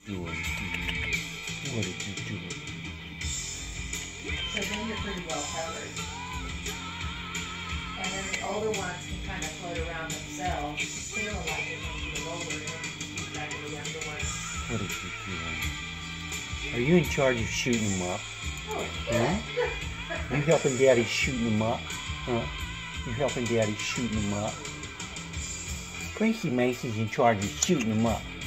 doing? What are you doing? So then you're pretty well covered. And then the older ones can kind of float around themselves, feel like they're going to move over and then keep back to the younger ones. What are you doing? Are you in charge of shooting them up? Oh, Huh? You helping Daddy shooting them up? Huh? You helping Daddy shooting them up? Gracie Mason's in charge of shooting them up.